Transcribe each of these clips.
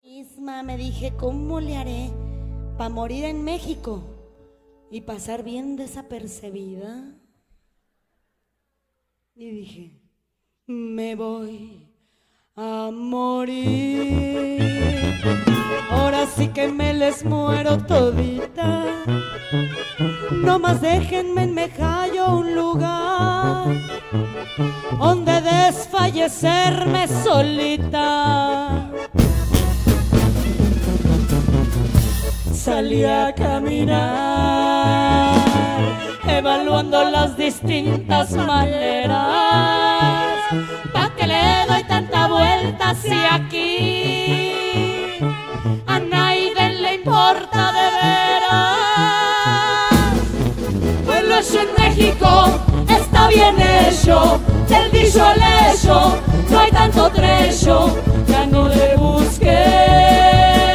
Misma me dije, ¿cómo le haré para morir en México y pasar bien desapercibida? Y dije, me voy a morir. Ahora sí que me les muero todita. Nomás déjenme en Mejallo un lugar donde desfallecerme solita. Salí a caminar, evaluando las distintas maneras. ¿Pa' qué le doy tanta vuelta si aquí a nadie le importa de veras? Pues lo hecho en México está bien hecho, del dicho al hecho no hay tanto trecho, ya no le busqué.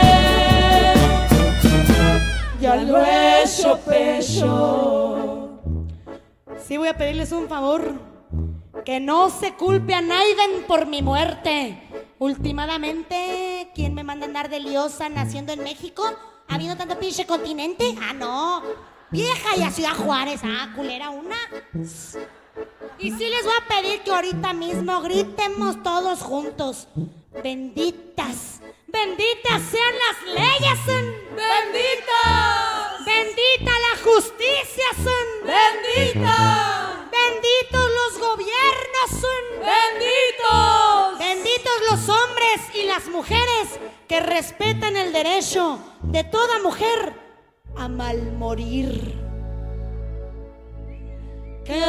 Ya lo he hecho pecho. Sí, voy a pedirles un favor, que no se culpe a Naiden por mi muerte. Últimamente, ¿quién me manda a andar de liosa naciendo en México? ¿Habiendo tanto pinche continente? Ah, no. Vieja y a Ciudad Juárez. Ah, culera una. Y sí les voy a pedir que ahorita mismo gritemos todos juntos. Benditas. Benditas sean las leyes, benditas. Bendita la justicia, benditas. Benditos los gobiernos, benditos. Benditos los hombres y las mujeres que respetan el derecho de toda mujer a malmorir. Que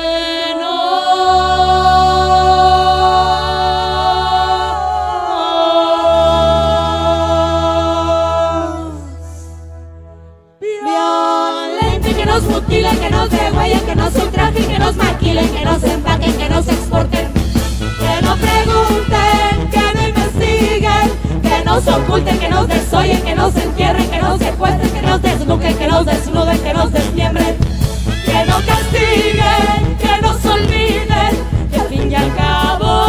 nos mutilen, que nos degüellen, que nos ultrajen, que nos maquilen, que nos empaquen, que nos exporten, que no pregunten, que no investiguen, que nos oculten, que nos desollen, que nos entierren, que nos secuestren, que nos desnuquen, que nos desnuden, que nos desmiembren, que no castiguen, que nos olviden, que al fin y al cabo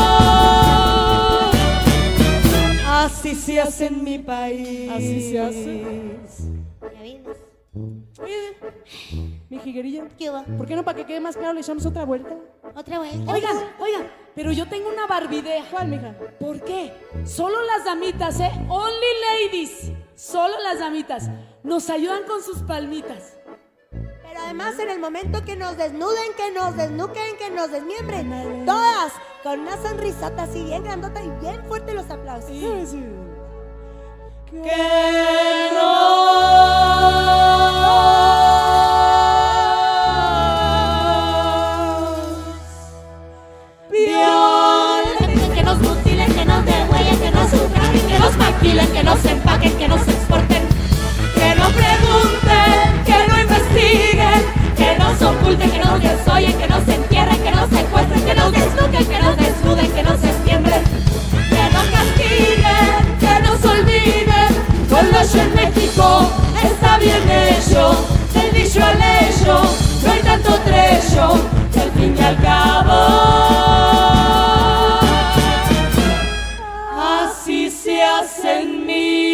así se hace en mi país. Así se hace. ¿Ya vienes? Oye, mi jiguerilla, ¿Qué va? ¿por qué no, para que quede más claro, le echamos otra vuelta? ¿Otra vuelta? Oigan, pero yo tengo una barbidea. ¿Cuál, mija? ¿Por qué? Solo las damitas, only ladies, solo las damitas nos ayudan con sus palmitas. Pero además en el momento que nos desnuden, que nos desnuquen, que nos desmiembren, todas con una sonrisota así bien grandota y bien fuerte los aplausos. Sí. Que no violen, que nos mutilen, que nos degüellen, que nos ultrajen, que nos maquilen, que nos empaquen, que nos exporten, que no pregunten, que no investiguen, que nos oculten, que nos desollen, que nos entierren, que nos secuestren, que nos desnuquen, que nos desnuden, que nos desmiembren, que nos castiguen, que nos olviden. Con lo hecho en México está bien hecho, del dicho al hecho no hay tanto trecho, que al fin y al cabo así se hace en mí.